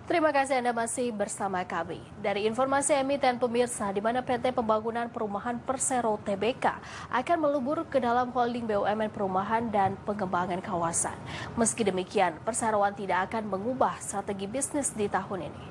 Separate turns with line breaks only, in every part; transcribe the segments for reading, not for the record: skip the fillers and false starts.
Terima kasih Anda masih bersama kami. Dari informasi emiten pemirsa, di mana PT Pembangunan Perumahan Persero Tbk akan melebur ke dalam holding BUMN Perumahan dan Pengembangan Kawasan. Meski demikian, perseroan tidak akan mengubah strategi bisnis di tahun ini.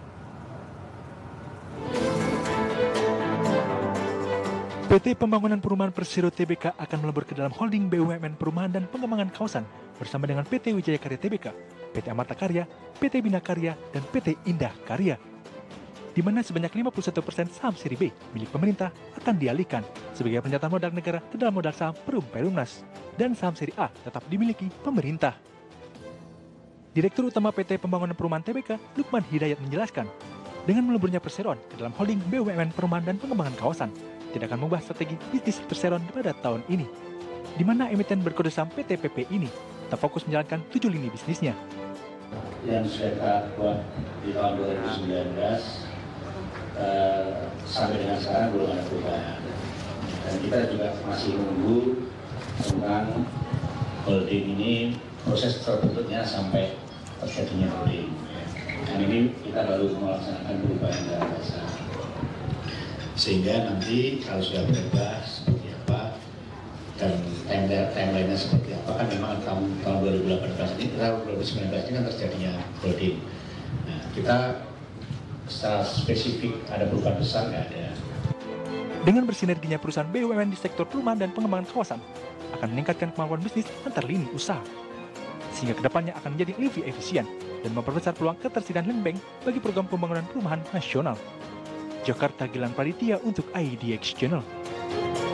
PT Pembangunan Perumahan Persero Tbk akan melebur ke dalam holding BUMN Perumahan dan Pengembangan Kawasan bersama dengan PT Wijaya Karya Tbk, PT Amarta Karya, PT Bina Karya, dan PT Indah Karya. Di mana sebanyak 51% saham seri B milik pemerintah akan dialihkan sebagai penjatahan modal negara ke dalam modal saham Perum Perumnas, dan saham seri A tetap dimiliki pemerintah. Direktur Utama PT Pembangunan Perumahan Tbk, Lukman Hidayat menjelaskan, dengan meleburnya perseroan ke dalam holding BUMN Perumahan dan Pengembangan Kawasan, tidak akan mengubah strategi bisnis perseroan pada tahun ini, di mana emiten berkode saham PT PP ini tetap fokus menjalankan 7 lini bisnisnya.
Yang sudah kita buat di tahun 2019 sampai dengan sekarang belum ada perubahan, dan kita juga masih menunggu tentang holding ini, proses terbentuknya sampai terjadinya holding. Dan ini kita baru melaksanakan perubahan dalam dasar, sehingga nanti kalau sudah berubah seperti apa dan timeline-nya seperti apa, kan memang tahun 2018 ini, tahun 2019 ini kan terjadinya holding. Nah, kita secara spesifik ada perubahan besar nggak ada.
Dengan bersinerginya perusahaan BUMN di sektor perumahan dan pengembangan kawasan akan meningkatkan kemampuan bisnis antar lini usaha, sehingga kedepannya akan menjadi lebih efisien dan memperbesar peluang ketersediaan land bank bagi program pembangunan perumahan nasional. Jakarta, Gilang Praditya untuk IDX Channel.